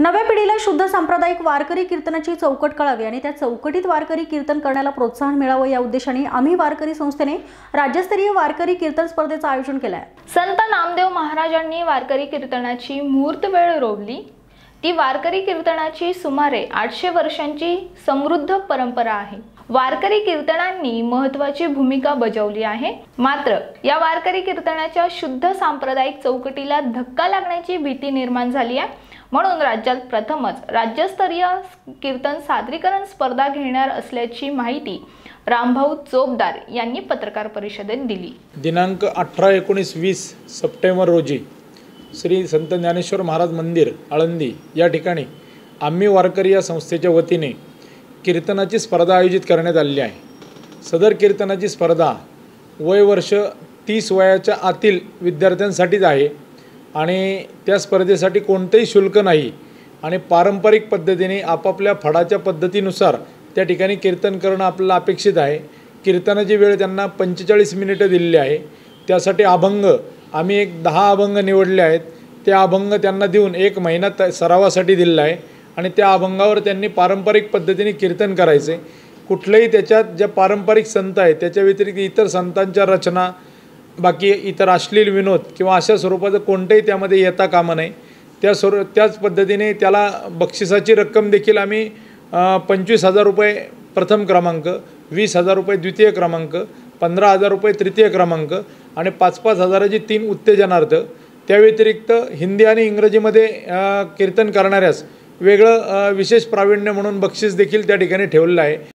नव्या पिढीला शुद्ध सांप्रदायिक वारकरी कीर्तनाची चौकट कळावी आणि त्या चौकटीत वारकरी कीर्तन करण्याला प्रोत्साहन मिळावं या उद्देशाने आम्ही वारकरी संस्थेने राज्यस्तरीय वारकरी कीर्तन स्पर्धेचं आयोजन केलं आहे। संत नामदेव महाराजांनी वारकरी कीर्तनाची मुहूर्त वेळ रोवली। ती वारकरी कीर्तनाची सुमारे 800 वर्षांची समृद्ध परंपरा आहे। वारकरी कीर्तनांनी महत्त्वाची भूमिका बजावली आहे। मात्र या वारकरी कीर्तनाच्या शुद्ध सांप्रदायिक चौकटीला धक्का लागण्याची भीती निर्माण झाली आहे। म्हणून राज्यात प्रथमच राज्यस्तरीय कीर्तन सादरीकरण स्पर्धा घेणार असल्याची माहिती रामभाऊ चोपदार यांनी पत्रकार परिषदेत दिली। दिनांक 18, 19, 20 सप्टेंबर रोजी श्री संत ज्ञानेश्वर महाराज मंदिर आळंदी या ठिकाणी आम्ही वारकरी या संस्थेच्या वतीने कीर्तनाची स्पर्धा आयोजित करण्यात आलेली आहे। सदर कीर्तनाची स्पर्धा वय वर्ष 30 वयाच्या आतील विद्यार्थ्यांसाठीच आहे आणि त्या स्पर्धेसाठी कोणतेही शुल्क नाही आणि पारंपरिक पद्धतीने आपापल्या फडाच्या पद्धतीनुसार त्या ठिकाणी कीर्तन करणं आपल्याला अपेक्षित आहे। कीर्तनाची वेळ त्यांना 45 मिनिटं दिलेली आहे। त्यासाठी अभंग आम्ही एक 10 अभंग निवडले आहेत। त्या अभंग त्यांना देऊन 1 महिना सरावासाठी दिलेला आहे आणि त्या अभंगावर त्यांनी पारंपरिक पद्धतीने कीर्तन करायचे। कुठलेही त्याच्यात ज्या पारंपरिक संत आहेत त्याच्या व्यतिरिक्त इतर संतांच्या रचना बाकी इतर अश्लील विनोद किंवा अशा स्वरूपाचं कोणतेही त्यामध्ये येता कामा नये। त्याच पद्धतीने त्याला बक्षिसाची रक्कम देखील आम्ही 25,000 रुपये प्रथम क्रमांक, 20,000 रुपये द्वितीय क्रमांक, 15,000 रुपये तृतीय क्रमांक आणि 5-5 हजाराची 3 उत्तेजनार्थ, त्या व्यतिरिक्त हिंदी आणि इंग्रजीमध्ये कीर्तन करणाऱ्यास वेगळं विशेष प्रावीण्य म्हणून बक्षीस देखील त्या ठिकाणी ठेवलेलं आहे।